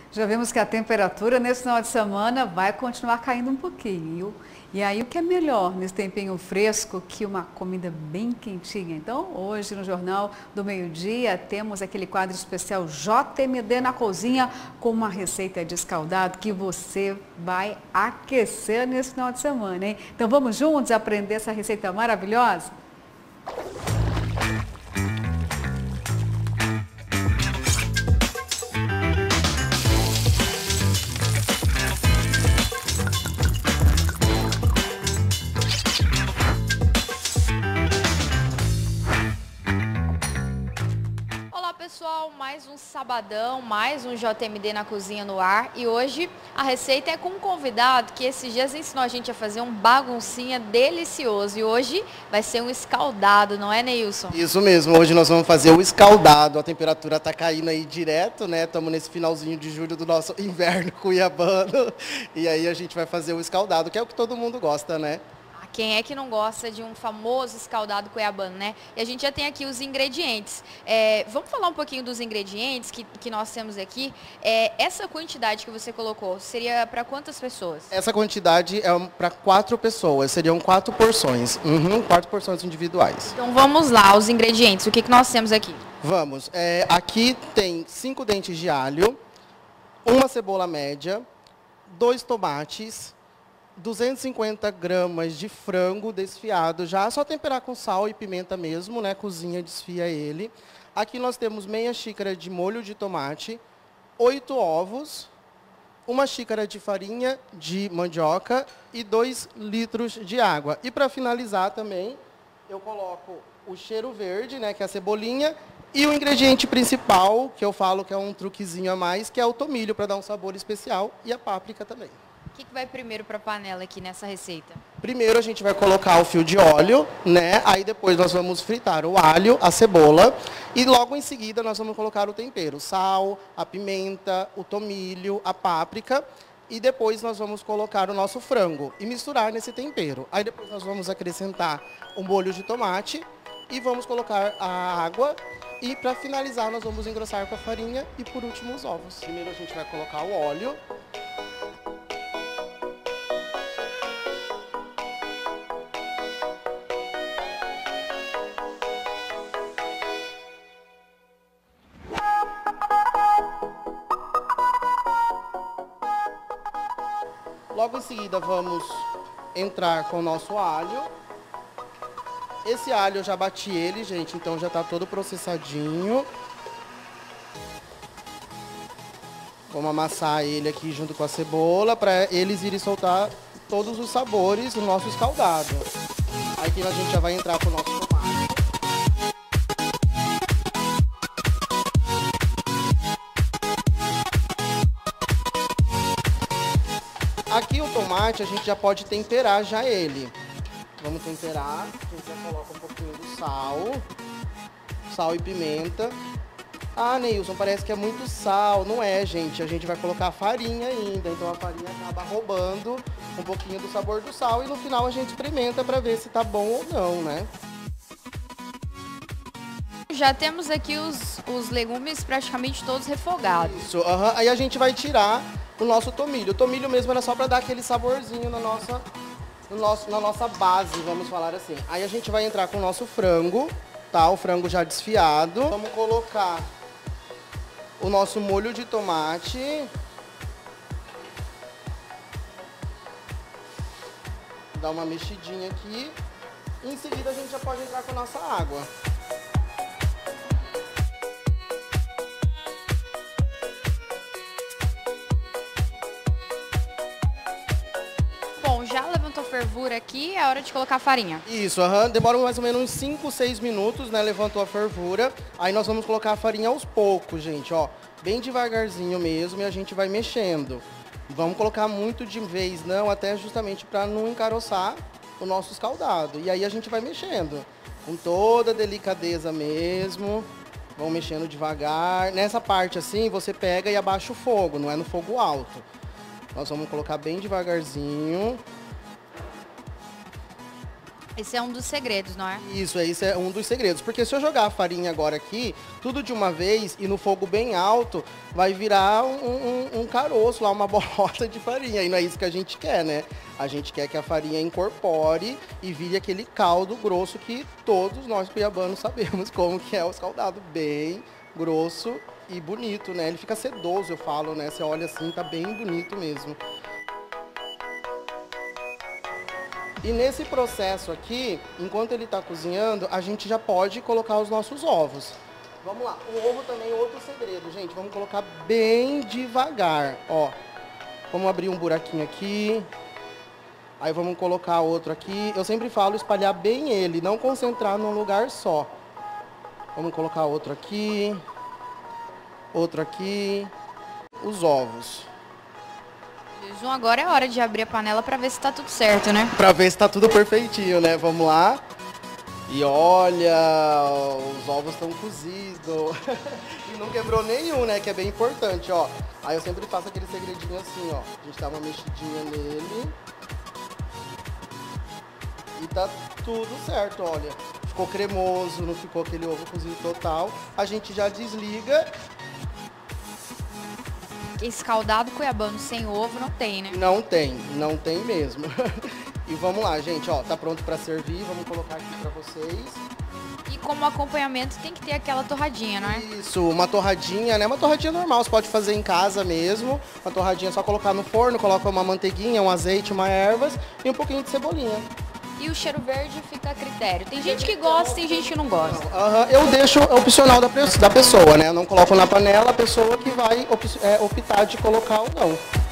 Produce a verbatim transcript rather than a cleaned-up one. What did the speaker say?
Já vimos que a temperatura nesse final de semana vai continuar caindo um pouquinho. E aí o que é melhor nesse tempinho fresco que uma comida bem quentinha? Então hoje no Jornal do Meio-Dia temos aquele quadro especial J M D na Cozinha com uma receita de escaldado que você vai aquecer nesse final de semana, hein? Então vamos juntos aprender essa receita maravilhosa? Pessoal, mais um sabadão, mais um J M D na Cozinha no ar e hoje a receita é com um convidado que esses dias ensinou a gente a fazer um baguncinha delicioso e hoje vai ser um escaldado, não é, Neilson? Isso mesmo, hoje nós vamos fazer o escaldado, a temperatura tá caindo aí direto, né, estamos nesse finalzinho de julho do nosso inverno cuiabano e aí a gente vai fazer o escaldado, que é o que todo mundo gosta, né? Quem é que não gosta de um famoso escaldado cuiabano, né? E a gente já tem aqui os ingredientes. É, vamos falar um pouquinho dos ingredientes que, que nós temos aqui. É, essa quantidade que você colocou seria para quantas pessoas? Essa quantidade é para quatro pessoas, seriam quatro porções. Uhum, quatro porções individuais. Então vamos lá, os ingredientes. O que, que nós temos aqui? Vamos. É, aqui tem cinco dentes de alho, uma cebola média, dois tomates, duzentos e cinquenta gramas de frango desfiado já, só temperar com sal e pimenta mesmo, né? Cozinha, desfia ele. Aqui nós temos meia xícara de molho de tomate, oito ovos, uma xícara de farinha de mandioca e dois litros de água. E para finalizar também, eu coloco o cheiro verde, né? Que é a cebolinha, e o ingrediente principal, que eu falo que é um truquezinho a mais, que é o tomilho, para dar um sabor especial, e a páprica também. O que, que vai primeiro para a panela aqui nessa receita? Primeiro a gente vai colocar o fio de óleo, né? Aí depois nós vamos fritar o alho, a cebola e logo em seguida nós vamos colocar o tempero, o sal, a pimenta, o tomilho, a páprica e depois nós vamos colocar o nosso frango e misturar nesse tempero. Aí depois nós vamos acrescentar o molho de tomate e vamos colocar a água e para finalizar nós vamos engrossar com a farinha e por último os ovos. Primeiro a gente vai colocar o óleo. Logo em seguida vamos entrar com o nosso alho. Esse alho eu já bati ele, gente, então já está todo processadinho. Vamos amassar ele aqui junto com a cebola para eles irem soltar todos os sabores do nosso escaldado. Aí aqui a gente já vai entrar com o nosso tomate. Aqui o tomate a gente já pode temperar já ele. Vamos temperar, a gente já coloca um pouquinho do sal, sal e pimenta. Ah, Neilson, parece que é muito sal. Não é, gente, a gente vai colocar a farinha ainda, então a farinha acaba roubando um pouquinho do sabor do sal e no final a gente experimenta para ver se tá bom ou não, né? Já temos aqui os, os legumes praticamente todos refogados. Isso, uhum. Aí a gente vai tirar o nosso tomilho. O tomilho mesmo era só para dar aquele saborzinho na nossa, no nosso, na nossa base, vamos falar assim. Aí a gente vai entrar com o nosso frango, tá? O frango já desfiado. Vamos colocar o nosso molho de tomate. Dar uma mexidinha aqui. E em seguida a gente já pode entrar com a nossa água. Bom, já levantou fervura aqui, é hora de colocar a farinha. Isso, uhum. Demora mais ou menos uns cinco, seis minutos, né? Levantou a fervura. Aí nós vamos colocar a farinha aos poucos, gente, ó. Bem devagarzinho mesmo e a gente vai mexendo. Vamos colocar muito de vez, não, até justamente para não encaroçar o nosso escaldado. E aí a gente vai mexendo, com toda delicadeza mesmo. Vamos mexendo devagar. Nessa parte assim, você pega e abaixa o fogo, não é no fogo alto. Nós vamos colocar bem devagarzinho. Esse é um dos segredos, não é? Isso, esse é um dos segredos. Porque se eu jogar a farinha agora aqui, tudo de uma vez e no fogo bem alto, vai virar um, um, um caroço lá, uma bolota de farinha. E não é isso que a gente quer, né? A gente quer que a farinha incorpore e vire aquele caldo grosso que todos nós cuiabanos sabemos como que é o escaldado. Bem grosso e bonito, né? Ele fica sedoso, eu falo, né? Você olha assim, tá bem bonito mesmo. E nesse processo aqui, enquanto ele está cozinhando, a gente já pode colocar os nossos ovos. Vamos lá, o ovo também é outro segredo, gente. Vamos colocar bem devagar, ó. Vamos abrir um buraquinho aqui. Aí vamos colocar outro aqui. Eu sempre falo espalhar bem ele, não concentrar num lugar só. Vamos colocar outro aqui. Outro aqui. Os ovos. João, agora é hora de abrir a panela para ver se tá tudo certo, né? Para ver se tá tudo perfeitinho, né? Vamos lá. E olha, os ovos estão cozidos. E não quebrou nenhum, né? Que é bem importante, ó. Aí eu sempre faço aquele segredinho assim, ó. A gente dá uma mexidinha nele. E tá tudo certo, olha. Ficou cremoso, não ficou aquele ovo cozido total. A gente já desliga. Escaldado cuiabano sem ovo não tem, né? Não tem, não tem mesmo. E vamos lá, gente, ó, tá pronto para servir, vamos colocar aqui para vocês. E como acompanhamento tem que ter aquela torradinha, não é? Isso, uma torradinha, né? Uma torradinha normal, você pode fazer em casa mesmo. Uma torradinha é só colocar no forno, coloca uma manteiguinha, um azeite, uma ervas e um pouquinho de cebolinha. E o cheiro verde fica a critério. Tem gente que gosta, tem gente que não gosta. Uhum, eu deixo opcional da, da pessoa, né? Eu não coloco na panela, a pessoa que vai op é, optar de colocar ou não.